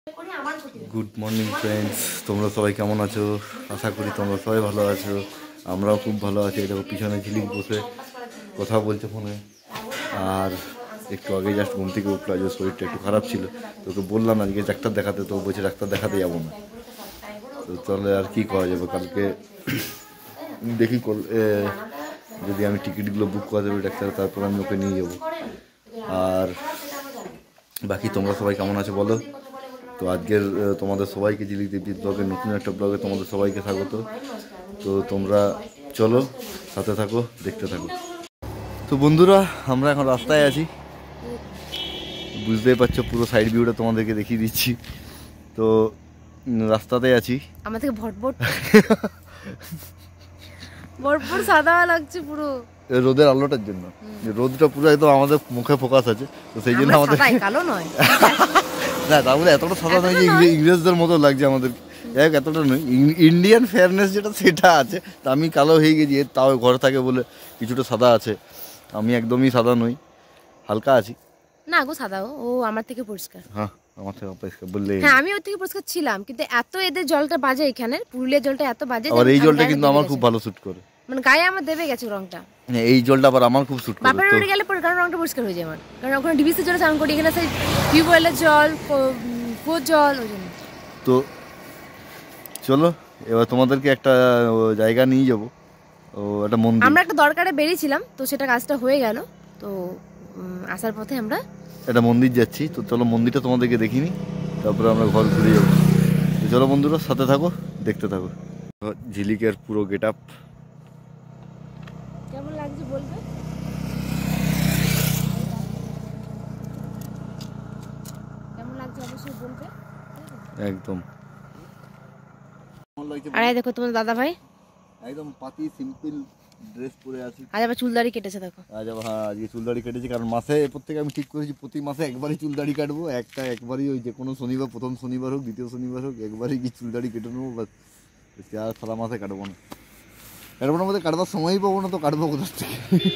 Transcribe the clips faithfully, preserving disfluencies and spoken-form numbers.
Good morning friends, তোমরা সবাই কেমন আছো? আশা করি তোমরা সবাই ভালো আছো। আমরাও খুব ভালো আছি। দেখো পিছনে ঝিলিক বসে কথা বলছে ফোনে। আর একটু আগে জাস্ট ঘুম থেকে উঠলো, আজ শরীরটা একটু খারাপ ছিল। তোকে বললাম আজকে ডাক্তার দেখাতে, তো বলছে ডাক্তার দেখাতে যাবো না। তো তাহলে আর কি করা যাবে, কালকে দেখি যদি আমি টিকিটগুলো বুক করে দেবো ডাক্তার, তারপর আমি ওকে নিয়ে যাবো। আর বাকি তোমরা সবাই কেমন আছো বলো। তো আজকের তোমাদের সবাইকে ঝিলিক দেবজিৎ ব্লগের নতুন একটা ব্লগে তোমাদের সবাইকে স্বাগত। তো তোমরা চলো সাথে থাকো, দেখতে থাকো। তো বন্ধুরা, আমরা এখন রাস্তায় আছি, বুঝতেই পারছো, পুরো সাইড ভিউটা তোমাদেরকে দেখিয়ে দিচ্ছি। তো রাস্তাতে আছি, আমার থেকে ভটভট ভটভট সাদা লাগছে পুরো রোদের আলোটার জন্য। রোদটা পুরো একদম আমাদের মুখে ফোকাস আছে, তো সেই জন্য আমাদের কালো নয় না, তাহলে এতটা সাদা নয় যে ইংরেজদের মতো লাগছে আমাদের। যাই হোক, এতটা নয়, ইন্ডিয়ান ফেয়ারনেস যেটা সেটা আছে। তা আমি কালো হয়ে গেছি, তাও ঘরে থাকে বলে কিছুটা সাদা আছে। আমি একদমই সাদা নই, হালকা আছি। না গো, সাদা ও আমার থেকে পরিষ্কার। হ্যাঁ, আমার থেকে পরিষ্কার বললে। হ্যাঁ, আমি ওর থেকে পরিষ্কার ছিলাম, কিন্তু এত এদের জলটা বাজে, এখানে পুরুলিয়ার জলটা এত বাজে। আর এই জলটা কিন্তু আমার খুব ভালো শুট করে, মানে গায়ে আমার দেবে গেছে রংটা। এই জলটা আবার আমার খুব শুট করে। বাপের বাড়ি গেলে পরে কারণ রংটা পরিষ্কার হয়ে যায় আমার, কারণ ওখানে ডিবিসি জলে স্নান করি, এখানে সেই টিউবওয়েলের জল, কুয়োর জল, ওই জন্য। তো চলো এবার তোমাদেরকে একটা জায়গা নিয়ে যাবো, ও একটা মন্দির। আমরা একটা দরকারে বেরিয়েছিলাম, তো সেটা কাজটা হয়ে গেল। তো আসার পথে আমরা একটা মন্দির যাচ্ছি। তো চলো মন্দিরটা তোমাদেরকে দেখিনি, তারপরে আমরা ঘর ঘুরে যাবো। তো চলো বন্ধুরা, সাথে থাকো, দেখতে থাকো। ঝিলিকের পুরো গেট আপ কেমন লাগছে বলবে। কেমন লাগছে অবশ্যই বলবে একদম। আর এই দেখো তোমার দাদা ভাই একদম পাতি সিম্পল ড্রেস পরে আছি। আজ আবার চুল দাড়ি কেটেছে দেখো। আজ আবার হ্যাঁ, আজকে চুল দাড়ি কেটেছি, কারণ মাসে এরপর থেকে আমি ঠিক করেছি প্রতি মাসে একবারই চুল দাড়ি কাটবো। একটা একবারই, ওই যে কোনো শনিবার, প্রথম শনিবার হোক দ্বিতীয় শনিবার হোক, একবারই কি চুল দাড়ি কেটে নেবো বাস। আর সারা মাসে কাটবো না, কাটবো না বলতে কাটবার সময়ই পাবো না, তো কাটবো কোথার থেকে।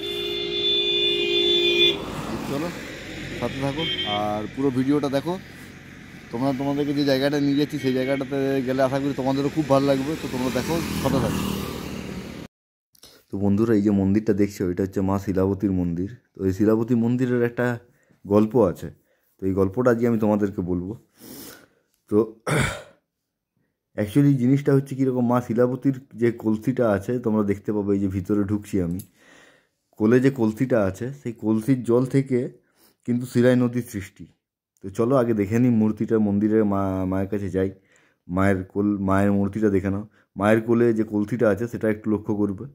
চলো সাথে থাকো আর পুরো ভিডিওটা দেখো। তোমরা তোমাদেরকে যে জায়গাটা নিয়ে যাচ্ছি সেই জায়গাটাতে গেলে আশা করি তোমাদেরও খুব ভালো লাগবে। তো তোমরা দেখো, সাথে থাকো। তো বন্ধুরা, এই যে মন্দিরটা দেখছো, এটা হচ্ছে মা শিলাবতীর মন্দির। তো এই শিলাবতী মন্দিরের একটা গল্প আছে, তো এই গল্পটা আজকে আমি তোমাদেরকে বলবো। তো অ্যাকচুয়ালি জিনিসটা হচ্ছে কীরকম, মা শিলাবতীর যে কলসিটা আছে তোমরা দেখতে পাবে, এই যে ভিতরে ঢুকছি আমি, কোলে যে কলসিটা আছে সেই কলসির জল থেকে কিন্তু শিলাই নদীর সৃষ্টি। তো চলো আগে দেখে নিই মূর্তিটা, মন্দিরে মা মায়ের কাছে যাই, মায়ের কোল, মায়ের মূর্তিটা দেখে নাও। মায়ের কোলে যে কলসিটা আছে সেটা একটু লক্ষ্য করবে।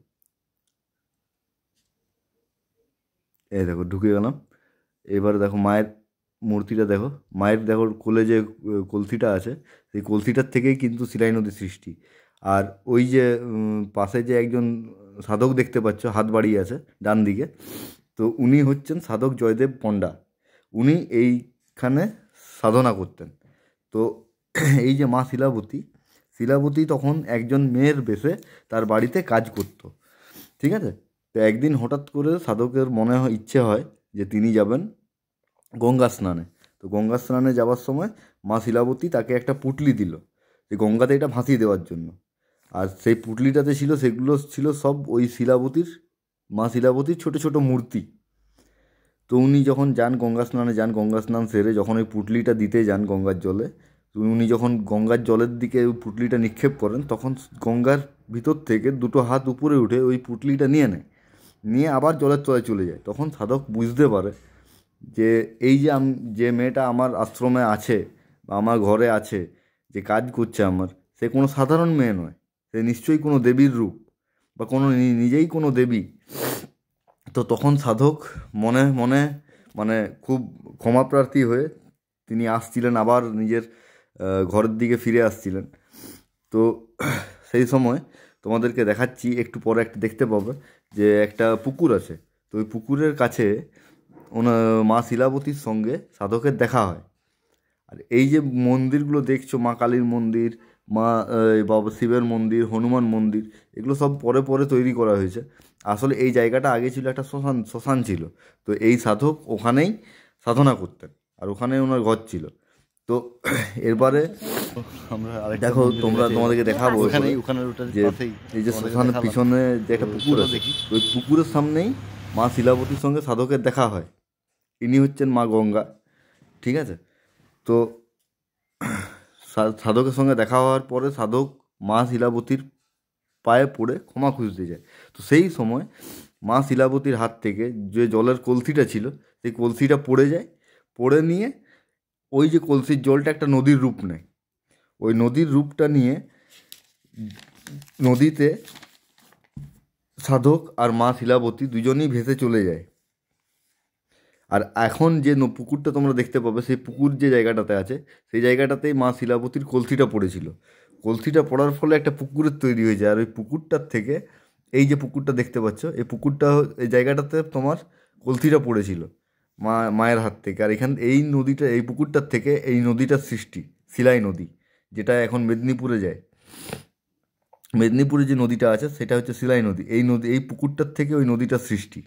এই দেখো ঢুকে গেলাম। এবারে দেখো মায়ের মূর্তিটা দেখো, মায়ের দেখো কোলে যে কলসিটা আছে সেই কলসিটার থেকেই কিন্তু শিলাই নদীর সৃষ্টি। আর ওই যে পাশে যে একজন সাধক দেখতে পাচ্ছ, হাত বাড়িয়ে আছে ডান দিকে, তো উনি হচ্ছেন সাধক জয়দেব পণ্ডা। উনি এইখানে সাধনা করতেন। তো এই যে মা শিলাবতী, শিলাবতী তখন একজন মেয়ের বেশে তার বাড়িতে কাজ করতো, ঠিক আছে। তো একদিন হঠাৎ করে সাধকের মনে হয় ইচ্ছে হয় যে তিনি যাবেন গঙ্গা স্নানে। তো গঙ্গা স্নানে যাওয়ার সময় মা শিলাবতী তাকে একটা পুটলি দিল, যে গঙ্গাতে এটা ভাসিয়ে দেওয়ার জন্য। আর সেই পুটলিটাতে ছিল, সেগুলো ছিল সব ওই শিলাবতীর, মা শিলাবতীর ছোটো ছোটো মূর্তি। তো উনি যখন যান গঙ্গা স্নানে যান, গঙ্গা স্নান সেরে যখন ওই পুটলিটা দিতে যান গঙ্গার জলে, উনি যখন গঙ্গার জলের দিকে ওই পুটলিটা নিক্ষেপ করেন, তখন গঙ্গার ভিতর থেকে দুটো হাত উপরে উঠে ওই পুটলিটা নিয়ে নেয়, নিয়ে আবার জলের তলায় চলে যায়। তখন সাধক বুঝতে পারে যে এই যে যে মেয়েটা আমার আশ্রমে আছে বা আমার ঘরে আছে, যে কাজ করছে আমার, সে কোনো সাধারণ মেয়ে নয়, সে নিশ্চয়ই কোনো দেবীর রূপ বা কোনো নিজেই কোনো দেবী। তো তখন সাধক মনে মনে মানে খুব ক্ষমাপ্রার্থী হয়ে তিনি আসছিলেন, আবার নিজের ঘরের দিকে ফিরে আসছিলেন। তো সেই সময় তোমাদেরকে দেখাচ্ছি, একটু পরে একটা দেখতে পাবে যে একটা পুকুর আছে। তো ওই পুকুরের কাছে ওনার মা শিলাবতীর সঙ্গে সাধকের দেখা হয়। আর এই যে মন্দিরগুলো দেখছো, মা কালীর মন্দির, মা বাবা শিবের মন্দির, হনুমান মন্দির, এগুলো সব পরে পরে তৈরি করা হয়েছে। আসলে এই জায়গাটা আগে ছিল একটা শ্মশান, শ্মশান ছিল। তো এই সাধক ওখানেই সাধনা করতেন, আর ওখানে ওনার ঘর ছিল। তো এরপরে আমরা আরেকটা দেখো মন্দিরে তোমরা গেছি। তোমাদেরকে দেখাবো ওখানেই এরপরে ওখানের ওটার যে পাশেই এই যে তোমাদেরকে শ্মশানের দেখালাম। পিছনে যে একটা তো পুকুর চলো আছে, দেখি। ওই পুকুরের সামনেই মা শিলাবতীর সঙ্গে সাধকের দেখা হয়। ইনি হচ্ছেন মা গঙ্গা, ঠিক আছে। তো সা- সাধকের সঙ্গে দেখা হওয়ার পরে সাধক মা শিলাবতীর পায়ে পড়ে ক্ষমা খুঁজতে যায়। তো সেই সময় মা শিলাবতীর হাত থেকে যে জলের কলসিটা ছিল সেই কলসিটা পড়ে যায়, পড়ে নিয়ে ওই যে কলসির জলটা একটা নদীর রূপ নেয়। ওই নদীর রূপটা নিয়ে নদীতে সাধক আর মা শিলাবতী দুজনেই ভেসে চলে যায়। আর এখন যে ন- পুকুরটা তোমরা দেখতে পাবে, সেই পুকুর যে জায়গাটাতে আছে সেই জায়গাটাতেই মা শিলাবতীর কলসিটা পড়েছিল। কলসিটা পড়ার ফলে একটা পুকুরের তৈরি হয়েছে। আর ওই পুকুরটার থেকে এই যে পুকুরটা দেখতে পাচ্ছ, এই পুকুরটা হ- এই জায়গাটাতে তোমার কলসিটা পড়েছিল মা মায়ের হাত থেকে। আর এখান এই নদীটা, এই পুকুরটার থেকে এই নদীটার সৃষ্টি, শিলাই নদী, যেটা এখন মেদিনীপুরে যায়। মেদিনীপুরে যে নদীটা আছে সেটা হচ্ছে শিলাই নদী। এই নদী, এই পুকুরটার থেকে ওই নদীটার সৃষ্টি।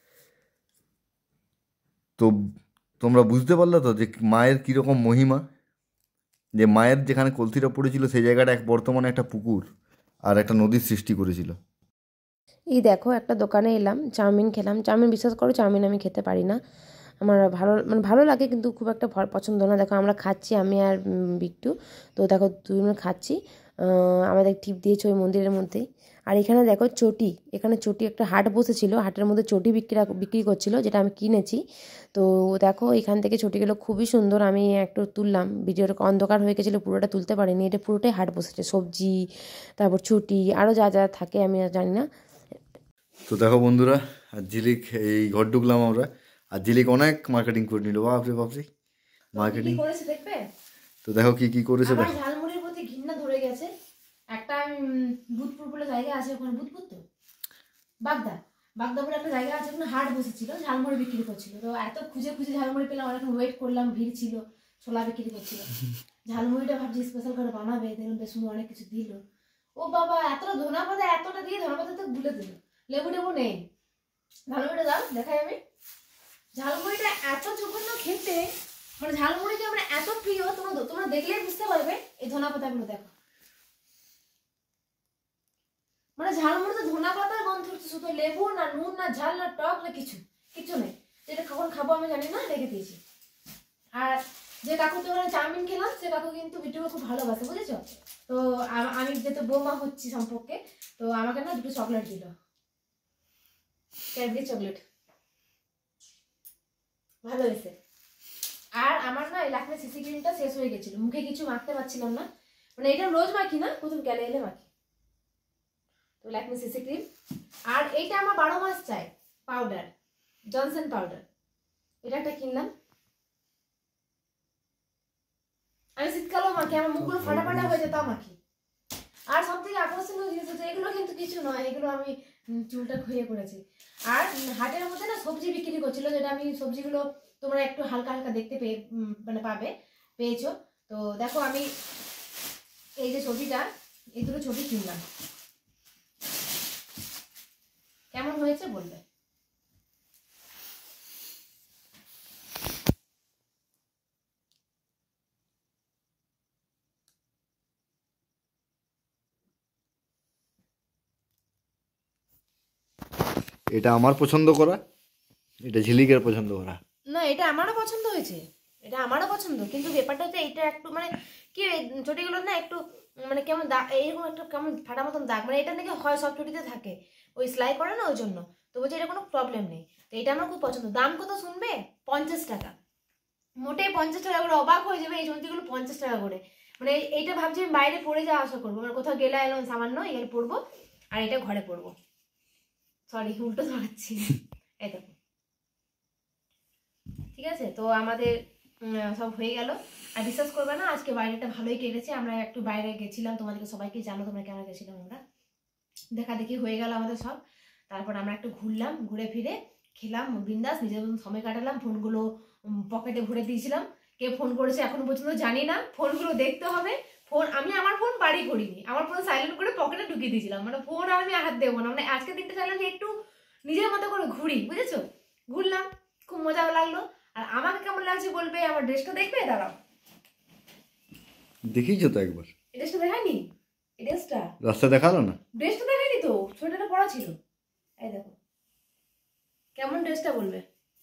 তো তোমরা বুঝতে পারলে তো যে মায়ের কীরকম মহিমা, যে মায়ের যেখানে কলসিটা পড়েছিল সেই জায়গাটা এক বর্তমানে একটা পুকুর আর একটা নদীর সৃষ্টি করেছিল। এই দেখো একটা দোকানে এলাম, চাউমিন খেলাম। চাউমিন, বিশ্বাস করো চাউমিন আমি খেতে পারি না, আমার ভালো মানে ভালো লাগে কিন্তু খুব একটা ভ- পছন্দ না। দেখো আমরা খাচ্ছি, আমি আর উম, বিট্টু। তো দেখো দুজন খাচ্ছি, আহ, আমাদের টিপ দিয়েছে ওই মন্দিরের মধ্যেই। আর এখানে দেখো চটি, এখানে চটি একটা হাট বসেছিল, হাটের মধ্যে চটি বিক্রি বিক্রি করছিল, যেটা আমি কিনেছি। তো দেখো এখান থেকে চটিগুলো খুবই সুন্দর, আমি একটু তুললাম, ভিডিওটা অন্ধকার হয়ে গেছিলো পুরোটা তুলতে পারিনি। এটা পুরোটাই হাট বসেছে, সবজি, তারপর চটি, আরও যা যা থাকে আমি আর জানি না। তো দেখো বন্ধুরা, আর ঝিলিক এই ঘর ঢুকলাম আমরা, আর ঝিলিক অনেক মার্কেটিং করে নিল, বাপরে বাপরে মার্কেটিং। করেছে দেখবে, তো দেখো কি কি করেছে আমার দেখো। ঝালমুড়ির প্রতি ঘৃণা ধরে গেছে। একটা উম, বুধপুর বলে জায়গা আছে, ওখানে বুধপুর তো বাগদা, বাগদা বলে একটা জায়গা আছে, ওখানে হাট বসেছিল, ঝালমুড়ি বিক্রি করছিল। তো এত খুঁজে খুঁজে ঝালমুড়ি পেলাম, অনেকক্ষণ ওয়েট করলাম, ভিড় ছিল, ছোলা বিক্রি করছিল। ঝালমুড়িটা ভাবছি স্পেশাল করে বানাবে, দেখুন বেশ সুন্দর অনেক কিছু দিল। ও বাবা, এতটা ধনা পাতা, এতটা দিয়ে ধনা পাতা তো গুলে দিল, লেবু টেবু নেই। ঝালমুড়িটা দাও দেখাই আমি। ঝালমুড়িটা এত জঘন্য খেতে, মানে ঝালমুড়ি যে আমার এত প্রিয়, তোমরা তোমরা দেখলেই বুঝতে পারবে। এই ধনা পাতাগুলো দেখো, মানে ঝালমুড়িতে ধনা পাতার গন্ধ হচ্ছে, শুধু লেবু না, নুন না, ঝাল না, টক না, কিছু কিছু নেই। যেটা কখন খাবো আমি জানি না, রেখে দিয়েছি। আর যে কাকু তো ওখানে চাউমিন খেলাম, সে কাকু কিন্তু ভিডিওকে খুব ভালোবাসে, বুঝেছো। তো আম- আমি যেহেতু বৌমা হচ্ছি সম্পর্কে, তো আমাকে না দুটো চকলেট দিল, ক্যাডবেরি চকলেট, ভালো হয়েছে। আর আমার না এই লাকমে সিসি ক্রিমটা শেষ হয়ে গেছিল, মুখে কিছু মাখতে পারছিলাম না, মানে এটা রোজ মাখি না, প্রথম গেলে এলে মাখি। তো লাকমে সিসি ক্রিম, আর এইটা আমার বারো মাস চাই পাউডার, জনসন পাউডার, এটা একটা কিনলাম। আমি শীতকালেও মাখি, আমার মুখগুলো ফাটা ফাটা হয়ে যেত মাখি। আর সব থেকে আকর্ষণীয় জিনিস হচ্ছে, এগুলো কিন্তু কিছু নয়, এগুলো আমি উম, চুলটা খুঁয়ে করেছি। আর উম, হাটের মধ্যে না সবজি বিক্রি করছিল, যেটা আমি সবজিগুলো তোমরা একটু হালকা হালকা দেখতে পেয়ে উম, মানে পাবে, পেয়েছো। তো দেখো আমি এই যে ছবিটা, এই দুটো ছবি কিনলাম, কেমন হয়েছে বলবে। এটা আমার পছন্দ করা, এটা ঝিলিকের পছন্দ করা। না, এটা আমারও পছন্দ হয়েছে, এটা আমারও পছন্দ, কিন্তু ব্যাপারটা হচ্ছে এইটা একটু মানে কি, চটিগুলো না একটু মানে কেমন দাগ, এইরকম একটা কেমন ফাটা মতন দাগ, মানে এটা নাকি হয় সব চটিতে থাকে, ওই সেলাই করে না ওই জন্য। তো বলছে এটা কোনো প্রবলেম নেই। তো এটা আমার খুব পছন্দ। দাম কত শুনবে? পঞ্চাশ টাকা, মোটেই পঞ্চাশ টাকা করে, অবাক হয়ে যাবে এই চটিগুলো পঞ্চাশ টাকা করে। মানে এই- এইটা ভাবছি আমি বাইরে পরে যাওয়া আসা করবো, মানে কোথাও গেলে এলাম সামান্য এগুলো পরবো, আর এটা ঘরে পরবো। সরি, উল্টো ধরাচ্ছি, এই দেখো। ঠিক আছে, তো আমাদের উম, সব হয়ে গেল। আর বিশ্বাস করবে না, আজকে বাইরেটা ভালোই কেটেছে, আমরা একটু বাইরে গেছিলাম, তোমাদেরকে সবাইকে জানো তোমরা কেন গেছিলাম। আমরা দেখা দেখি হয়ে গেল আমাদের সব। তারপর আমরা একটু ঘুরলাম, ঘুরে ফিরে খেলাম বিন্দাস, নিজের মতন সময় কাটালাম। ফোনগুলো পকেটে ভরে দিয়েছিলাম, কে ফোন করেছে এখনো পর্যন্ত জানি না, ফোনগুলো দেখতে হবে। ফোন আমি আমার ফোন বাড়ি করিনি, আমার ফোন সাইলেন্ট করে পকেটে ঢুকিয়ে দিয়েছিলাম, মানে ফোন আর আমি হাত দেবো না। মানে আজকে দিনটা চাইলাম যে একটু নিজের মতো করে ঘুরি, বুঝেছো। ঘুরলাম, খুব মজা লাগলো। আর আমাকে কেমন লাগছে বলবে, আমার ড্রেসটা দেখবে, দাঁড়াও দেখিয়েছো তো একবার, এই ড্রেসটা দেখায়নি, এই ড্রেসটা রাস্তা দেখালো না? ড্রেসটা দেখায়নি তো, সোয়েটারটা পরা ছিল। এই দেখো কেমন ড্রেসটা বলবে।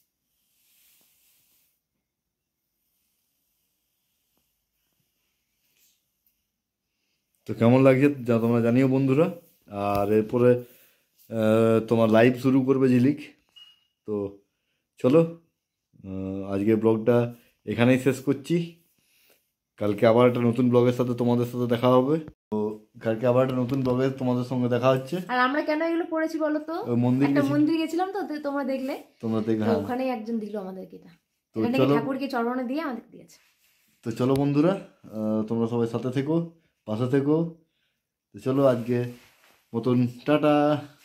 তো কেমন লাগছে যা তোমরা জানিও বন্ধুরা। আর এরপরে আহ, তোমার লাইভ শুরু করবে ঝিলিক। তো চলো, আহ, আজকে ব্লগটা এখানেই শেষ করছি। কালকে আবার একটা নতুন ব্লগের সাথে তোমাদের সাথে দেখা হবে। তো কালকে আবার একটা নতুন ব্লগে তোমাদের সঙ্গে দেখা হচ্ছে। আর আমরা কেন এগুলো পড়েছি বলো তো? ওই মন্দির একটা গেছি, মন্দির গেছিলাম তো, তো তোমরা দেখলে, তোমরা দেখে, তো হ্যাঁ। ওখানেই একজন দিল আমাদেরকে এটা, তো এখান থেকে চলো, ঠাকুরকে চরণে দিয়ে আমাদেরকে দিয়েছে। তো চলো বন্ধুরা, আহ, তোমরা সবাই সাথে থেকো, পাশে থেকো। তো চলো আজকে মতন টাটা।